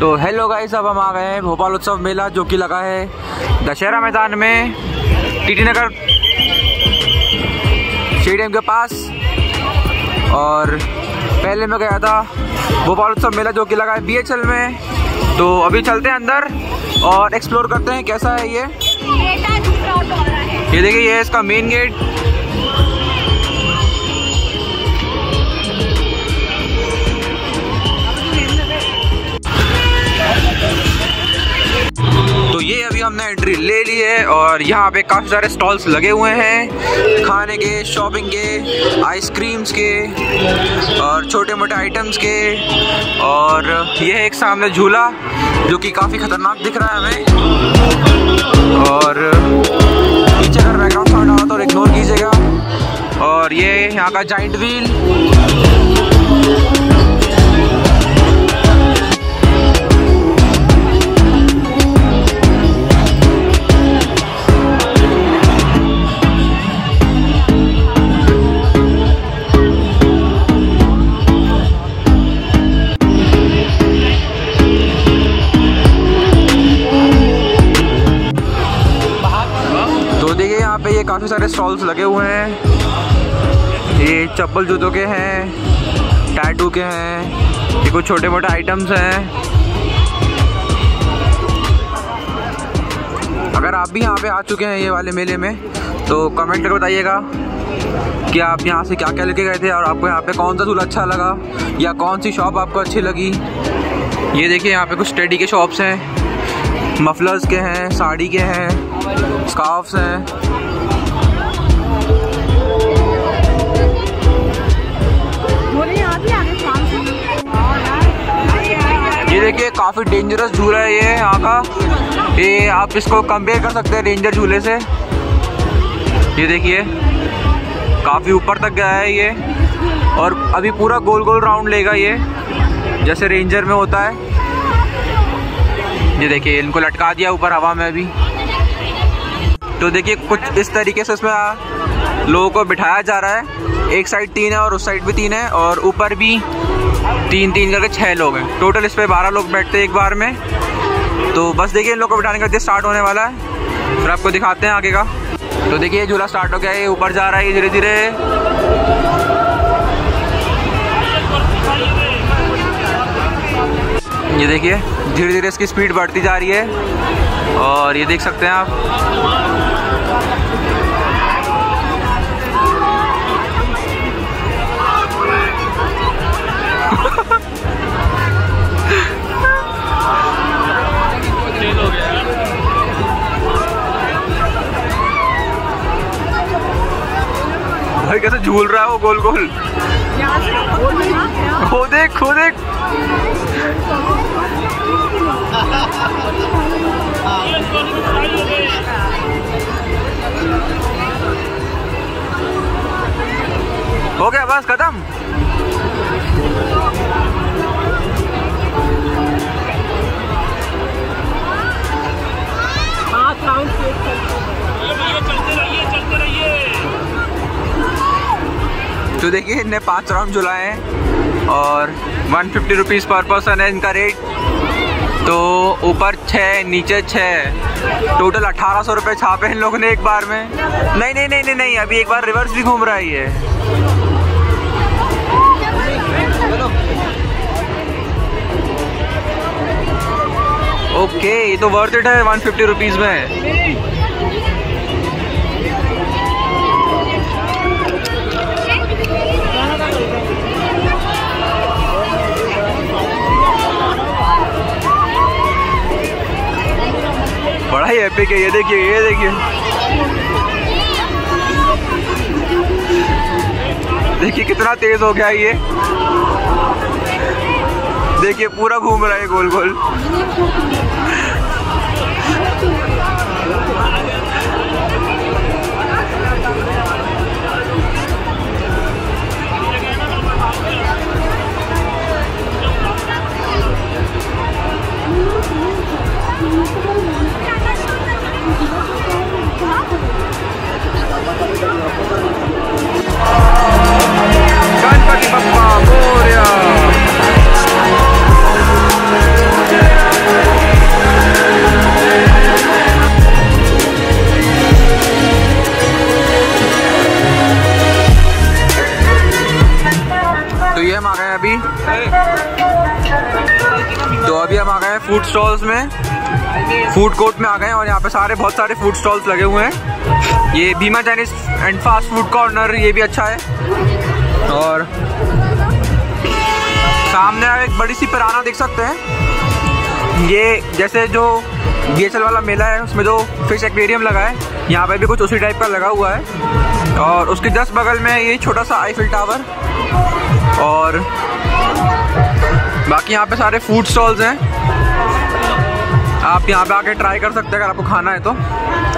तो hello guys, अब हम आ गए हैं भोपाल उत्सव मेला जो कि लगा है दशहरा मैदान में टीटी नगर स्टेडियम के पास। और पहले मैं गया था भोपाल उत्सव मेला जो कि लगा है BHL में। तो अभी चलते हैं अंदर और एक्सप्लोर करते हैं कैसा है ये देखिए, ये है इसका मेन गेट। तो ये अभी हमने एंट्री ले ली है और यहाँ पे काफ़ी सारे स्टॉल्स लगे हुए हैं खाने के, शॉपिंग के, आइसक्रीम्स के और छोटे मोटे आइटम्स के। और ये है एक सामने झूला जो कि काफ़ी खतरनाक दिख रहा है हमें। और पीछे अगर बैकग्राउंड साउंड आ तो इग्नोर कीजिएगा। और ये यहाँ का जाइंट व्हील, ये काफ़ी सारे स्टॉल्स लगे हुए हैं। ये चप्पल जूतों के हैं, टैटू के हैं, ये कुछ छोटे मोटे आइटम्स हैं। अगर आप भी यहाँ पे आ चुके हैं ये वाले मेले में तो कमेंट करके बताइएगा कि आप यहाँ से क्या क्या लेके गए थे और आपको यहाँ पे कौन सा झूला अच्छा लगा या कौन सी शॉप आपको अच्छी लगी। ये देखिए यहाँ पे कुछ टेडी के शॉप्स हैं, मफलर्स के हैं, साड़ी के हैं, स्कार्फ्स हैं। ये देखिए काफ़ी डेंजरस झूला है ये यहाँ का। ये आप इसको कंपेयर कर सकते हैं रेंजर झूले से। ये देखिए काफ़ी ऊपर तक गया है ये और अभी पूरा गोल गोल राउंड लेगा ये, जैसे रेंजर में होता है। ये देखिए इनको लटका दिया ऊपर हवा में अभी। तो देखिए कुछ इस तरीके से इसमें लोगों को बिठाया जा रहा है। एक साइड 3 है और उस साइड भी 3 है और ऊपर भी 3-3 करके 6 लोग हैं। टोटल इस पे 12 लोग बैठते हैं एक बार में। तो बस देखिए इन लोग को बिठाने का स्टार्ट होने वाला है, फिर आपको दिखाते हैं आगे का। तो देखिए ये झूला स्टार्ट हो गया है, ये ऊपर जा रहा है धीरे धीरे। ये देखिए धीरे धीरे इसकी स्पीड बढ़ती जा रही है और ये देख सकते हैं आप। भाई कैसे झूल रहा है वो गोल गोल। खो देख खो देख। हो गया बस खत्म। तो देखिए इनने 5 राउंड झुलाए हैं और 150 रुपीज़ पर पर्सन है इनका रेट। तो ऊपर 6 नीचे 6, टोटल 1800 रुपये छापे इन लोगों ने एक बार में। नहीं नहीं नहीं नहीं नहीं, अभी एक बार रिवर्स भी घूम रहा है ये। ओके ये तो वर्थ इट है 150 रुपीज़ में। बड़ा ही एपिक है ये देखिए, ये देखिए देखिए कितना तेज हो गया ये। देखिए पूरा घूम रहा है गोल गोल। गणपति बप्पा मोरया। गए हैं अभी। तो अभी हम आ गए हैं फूड स्टॉल्स में, फूड कोर्ट में आ गए हैं और यहाँ पे बहुत सारे फूड स्टॉल्स लगे हुए हैं। ये Bhima Chinese and fast food corner, ये भी अच्छा है। और सामने आप एक बड़ी सी पिराना देख सकते हैं। ये जैसे जो BHL वाला मेला है उसमें जो फिश एक्वेरियम लगा है, यहाँ पे भी कुछ उसी टाइप का लगा हुआ है। और उसके जस्ट बगल में ये छोटा सा आईफिल टावर, और बाकी यहाँ पे सारे फूड स्टॉल्स हैं। आप यहाँ पे आके ट्राई कर सकते हैं अगर आपको खाना है तो।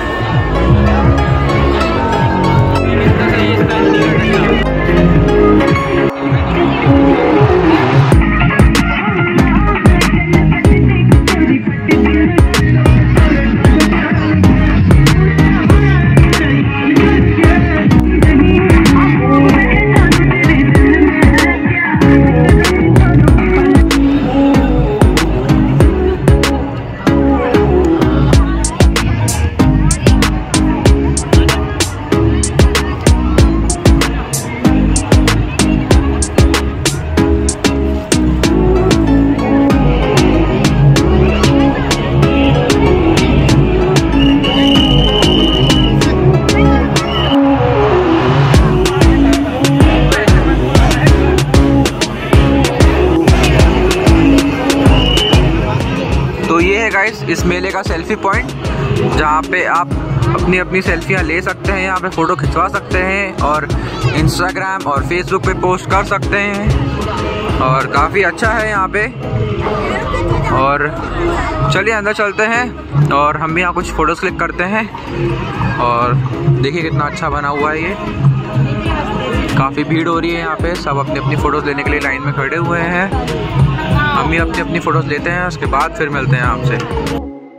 इस मेले का सेल्फी पॉइंट, जहाँ पे आप अपनी सेल्फियाँ ले सकते हैं, यहाँ पे फ़ोटो खिंचवा सकते हैं और इंस्टाग्राम और फेसबुक पे पोस्ट कर सकते हैं। और काफ़ी अच्छा है यहाँ पे। और चलिए अंदर चलते हैं और हम भी यहाँ कुछ फ़ोटोज़ क्लिक करते हैं। और देखिए कितना अच्छा बना हुआ है ये। काफ़ी भीड़ हो रही है यहाँ पे, सब अपनी फ़ोटोज़ लेने के लिए लाइन में खड़े हुए हैं। हम भी अपनी फ़ोटोज़ लेते हैं, उसके बाद फिर मिलते हैं आपसे।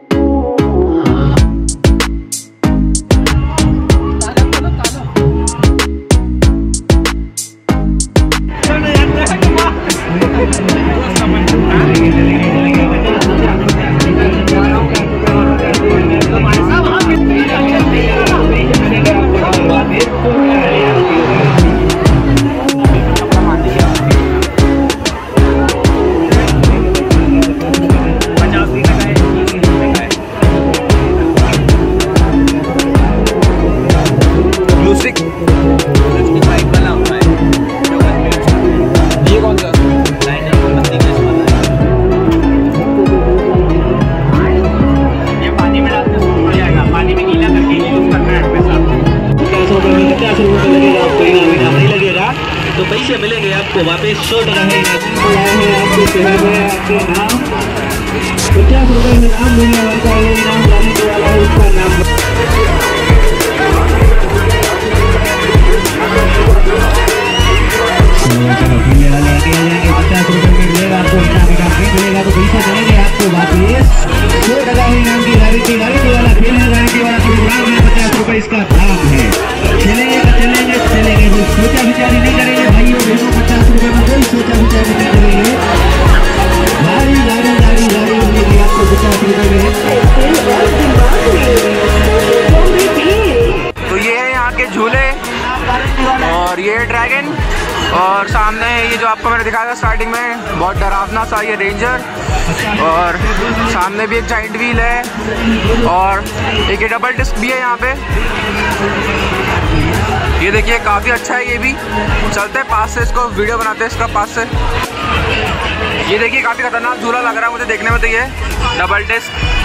तो पैसे मिलेंगे आपको वापस 100 टका है। आपके शहर में आपके नाम 50 रुपए में नाम मिलने वाला है, नाम लाने वाला है उसका नाम। लेके आ जाएंगे 50 रुपए में मिलेगा आपको, नहीं मिलेगा तो पैसा देंगे आपको वापस 100 टका है। नाम की गारंटी वाला खेल है, गारंटी वाला प्रोग्राम है, 50 रुपए इसका दाम है। चलेंगे तो चलेंगे सोचा विचारी नहीं करेंगे भाइयों बहनों, 50 रुपए में कोई सोचा विचारी नहीं करेंगे। गाड़ी मिलेगी आपको 50 रुपए में। तो ये है यहाँ के झूले और ये ड्रैगन, और सामने ये जो आपको मैंने दिखाया था स्टार्टिंग में बहुत डरावना सा ये रेंजर, और सामने भी एक जाइंट व्हील है और एक ये डबल डिस्क भी है यहाँ पे। ये देखिए काफ़ी अच्छा है ये भी। चलते हैं पास से, इसको वीडियो बनाते हैं इसका पास से। ये देखिए काफ़ी खतरनाक झूला लग रहा है मुझे देखने में। तो ये डबल डिस्क